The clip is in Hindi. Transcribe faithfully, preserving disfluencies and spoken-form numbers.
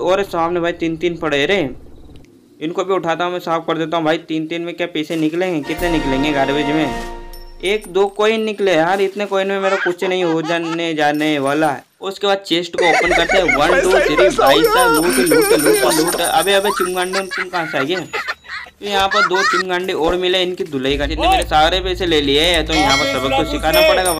और सामने भाई तीन तीन पड़े रे, इनको भी उठाता हूँ मैं, साफ कर देता हूँ भाई। तीन तीन में क्या पैसे निकलेंगे, कितने निकलेंगे गार्बेज में? एक दो कोइन निकले यार, इतने कोइन में मेरा कुछ नहीं हो जाने जाने वाला है। उसके बाद चेस्ट को ओपन करते हैं। वन टू थ्री भाई साहब, लूट लूट लूट लूट। अबे अबे चिमगांडे तुम कहाँ से आए? तो यहाँ पर दो चिमगांडे और मिले, इनकी धुलाई का। जितने मेरे सारे पैसे ले लिए तो यहाँ पर सबक तो सिखाना पड़ेगा।